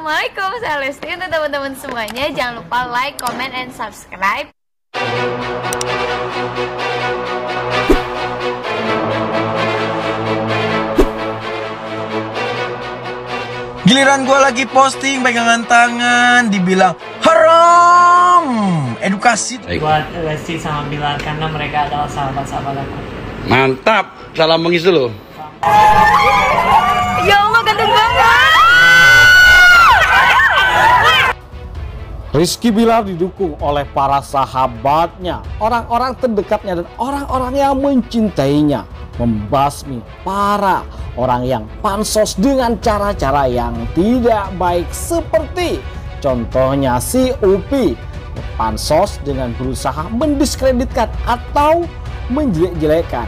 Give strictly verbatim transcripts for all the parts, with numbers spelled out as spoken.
Assalamualaikum, saya Lesti. Untuk teman-teman semuanya, jangan lupa like, comment, and subscribe. Giliran gue lagi posting pegangan tangan, dibilang haram. Edukasi buat Lesti sama Bilar karena mereka adalah sahabat-sahabat aku. Mantap, salam mengis dulu. Ya Allah, ganteng banget. Rizky Bilar didukung oleh para sahabatnya, orang-orang terdekatnya dan orang-orang yang mencintainya, membasmi para orang yang pansos dengan cara-cara yang tidak baik, seperti contohnya si Upi pansos dengan berusaha mendiskreditkan atau menjelek-jelekan,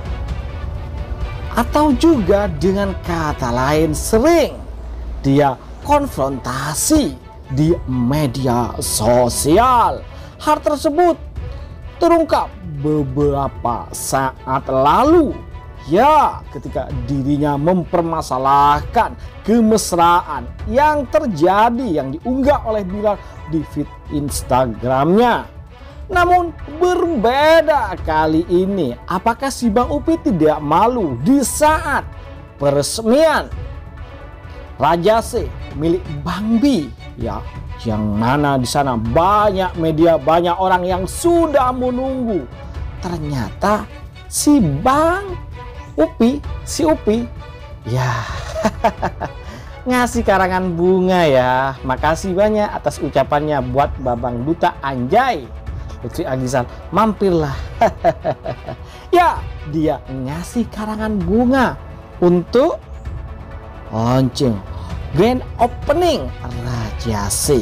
atau juga dengan kata lain sering dia konfrontasi di media sosial. Hal tersebut terungkap beberapa saat lalu, ya, ketika dirinya mempermasalahkan kemesraan yang terjadi yang diunggah oleh Bilar di feed Instagramnya. Namun berbeda kali ini, apakah si Bang Upi tidak malu di saat peresmian Raja C milik Bang B, ya, yang mana di sana banyak media, banyak orang yang sudah menunggu. Ternyata si Bang Upi, si Upi, ya, ngasih karangan bunga ya. Makasih banyak atas ucapannya buat Babang Duta Anjay. Lutfi Agisan, mampirlah. Ya, dia ngasih karangan bunga untuk launching grand opening Raja C.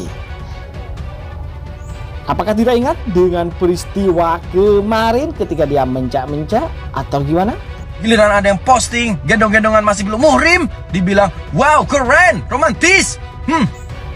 Apakah tidak ingat dengan peristiwa kemarin ketika dia mencak-mencak atau gimana? Giliran ada yang posting gendong-gendongan masih belum muhrim, dibilang wow keren, romantis. Hmm.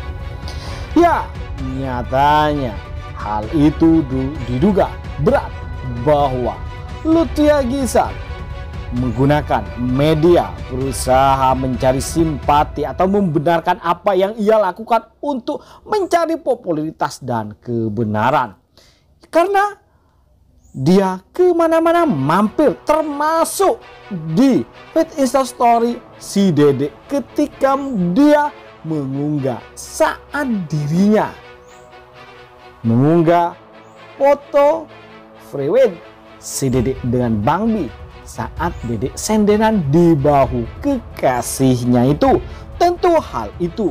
Ya, nyatanya hal itu diduga berat bahwa Lutfi Agisan menggunakan media berusaha mencari simpati atau membenarkan apa yang ia lakukan untuk mencari popularitas dan kebenaran. Karena dia kemana-mana mampir, termasuk di feed Instastory si Dede ketika dia mengunggah saat dirinya mengunggah foto free with si Dede dengan Bang B saat Dedek senderan di bahu kekasihnya itu. Tentu hal itu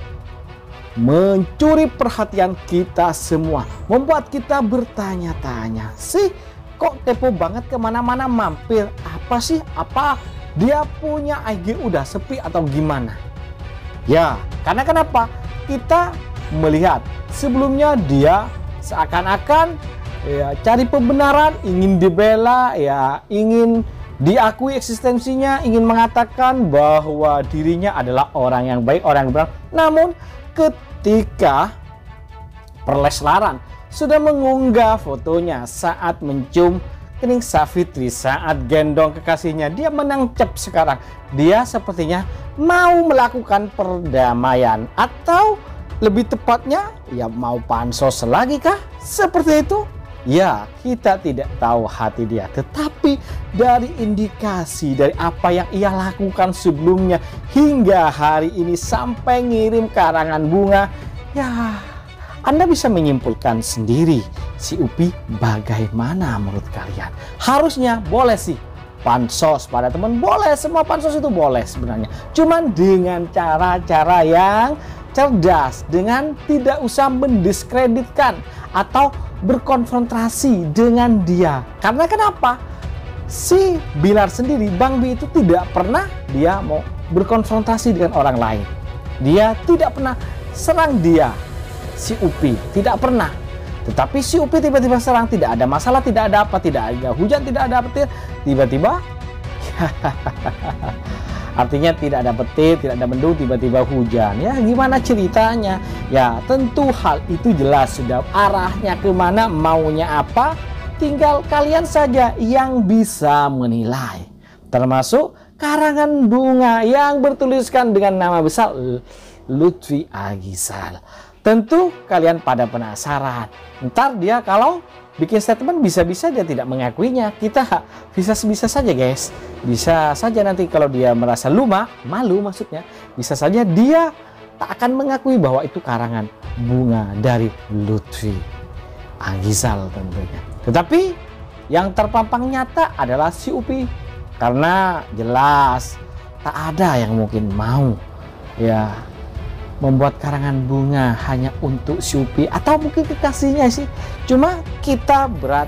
mencuri perhatian kita semua, membuat kita bertanya-tanya, sih kok kepo banget kemana-mana mampir, apa sih, apa dia punya I G udah sepi atau gimana? Ya, karena kenapa? Kita melihat sebelumnya dia seakan-akan ya cari pembenaran, ingin dibela, ya ingin diakui eksistensinya, ingin mengatakan bahwa dirinya adalah orang yang baik, orang yang benar. Namun ketika Perleslaran sudah mengunggah fotonya saat mencium kening Savitri, saat gendong kekasihnya, dia menancap sekarang. Dia sepertinya mau melakukan perdamaian, atau lebih tepatnya ya mau pansos lagi kah? Seperti itu. Ya, kita tidak tahu hati dia, tetapi dari indikasi dari apa yang ia lakukan sebelumnya hingga hari ini sampai ngirim karangan bunga, ya Anda bisa menyimpulkan sendiri si Upi bagaimana menurut kalian. Harusnya boleh sih pansos pada teman, boleh, semua pansos itu boleh sebenarnya, cuman dengan cara-cara yang cerdas, dengan tidak usah mendiskreditkan atau berkonfrontasi dengan dia. Karena kenapa? Si Bilar sendiri, Bang B itu tidak pernah dia mau berkonfrontasi dengan orang lain. Dia tidak pernah serang dia, si Upi, tidak pernah. Tetapi si Upi tiba-tiba serang, tidak ada masalah, tidak ada apa, tidak ada hujan, tidak ada petir, tiba-tiba artinya tidak ada petir, tidak ada mendung, tiba-tiba hujan. Ya gimana ceritanya? Ya tentu hal itu jelas sudah arahnya kemana, maunya apa, tinggal kalian saja yang bisa menilai. Termasuk karangan bunga yang bertuliskan dengan nama besar Lutfi Agizal. Tentu kalian pada penasaran. Ntar dia kalau bikin statement bisa-bisa dia tidak mengakuinya. Kita bisa-bisa saja guys. Bisa saja nanti kalau dia merasa lupa, malu maksudnya. Bisa saja dia tak akan mengakui bahwa itu karangan bunga dari Lutfi Agizal tentunya. Tetapi yang terpampang nyata adalah si Upi. Karena jelas tak ada yang mungkin mau ya membuat karangan bunga hanya untuk si Upi atau mungkin kekasihnya sih. Cuma kita berat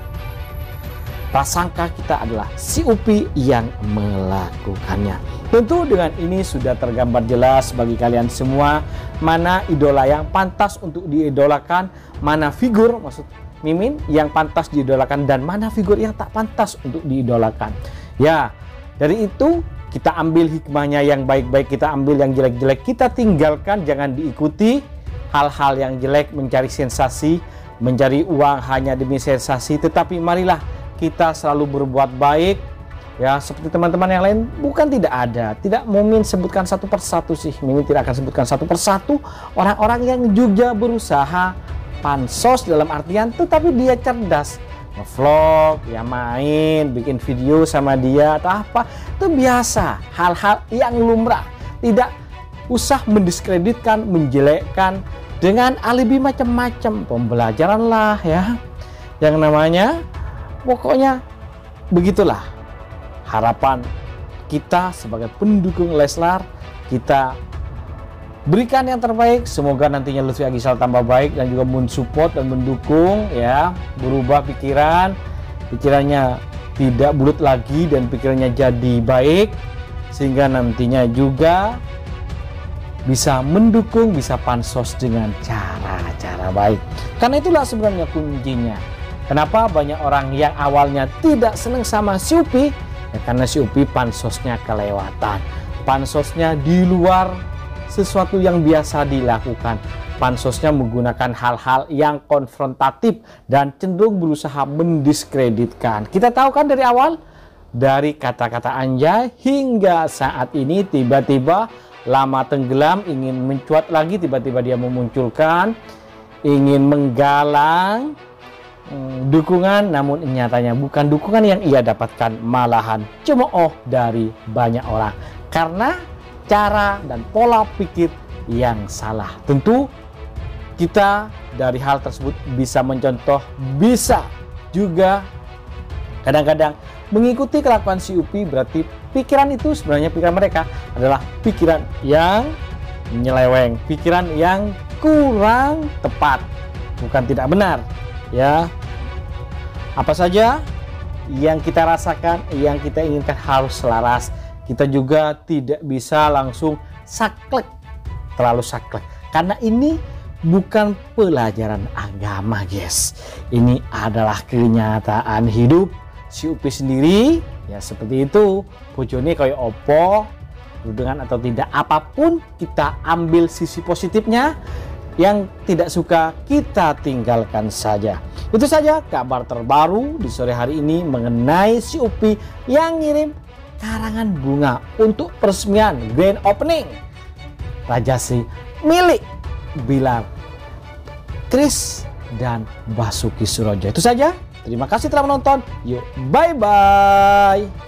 prasangka kita adalah si Upi yang melakukannya. Tentu dengan ini sudah tergambar jelas bagi kalian semua mana idola yang pantas untuk diidolakan, mana figur maksud Mimin yang pantas diidolakan dan mana figur yang tak pantas untuk diidolakan. Ya, dari itu kita ambil hikmahnya yang baik-baik, kita ambil yang jelek-jelek, kita tinggalkan, jangan diikuti hal-hal yang jelek, mencari sensasi, mencari uang hanya demi sensasi. Tetapi marilah kita selalu berbuat baik, ya seperti teman-teman yang lain. Bukan tidak ada, tidak Mimin sebutkan satu persatu sih, Mimin tidak akan sebutkan satu persatu orang-orang yang juga berusaha pansos dalam artian, tetapi dia cerdas. Nge-vlog, ya main, bikin video sama dia atau apa, itu biasa, hal-hal yang lumrah. Tidak usah mendiskreditkan, menjelekkan dengan alibi macam-macam. Pembelajaran lah ya, yang namanya pokoknya begitulah harapan kita sebagai pendukung Leslar. Kita berikan yang terbaik, semoga nantinya Lutfi Agizal tambah baik dan juga mensupport dan mendukung ya, berubah pikiran, pikirannya tidak bulat lagi dan pikirannya jadi baik sehingga nantinya juga bisa mendukung, bisa pansos dengan cara-cara baik. Karena itulah sebenarnya kuncinya. Kenapa banyak orang yang awalnya tidak senang sama si Upi? Ya karena si Upi pansosnya kelewatan, pansosnya di luar sesuatu yang biasa dilakukan. Pansosnya menggunakan hal-hal yang konfrontatif dan cenderung berusaha mendiskreditkan. Kita tahu kan dari awal, dari kata-kata anjay hingga saat ini tiba-tiba lama tenggelam, ingin mencuat lagi, tiba-tiba dia memunculkan, ingin menggalang hmm, dukungan, namun nyatanya bukan dukungan yang ia dapatkan, malahan cemooh dari banyak orang. Karena cara dan pola pikir yang salah. Tentu kita dari hal tersebut bisa mencontoh, bisa juga kadang-kadang mengikuti kelakuan si Upi. Berarti pikiran itu sebenarnya pikiran mereka adalah pikiran yang menyeleweng, pikiran yang kurang tepat, bukan tidak benar ya. Apa saja yang kita rasakan, yang kita inginkan harus selaras. Kita juga tidak bisa langsung saklek, terlalu saklek. Karena ini bukan pelajaran agama guys. Ini adalah kenyataan hidup si Upi sendiri. Ya seperti itu. Bojone kayak opo, dengan atau tidak apapun kita ambil sisi positifnya. Yang tidak suka kita tinggalkan saja. Itu saja kabar terbaru di sore hari ini mengenai si Upi yang ngirim karangan bunga untuk peresmian grand opening Rajasi milik Bilar Kris dan Basuki Surojo. Itu saja. Terima kasih telah menonton. Yuk, bye bye.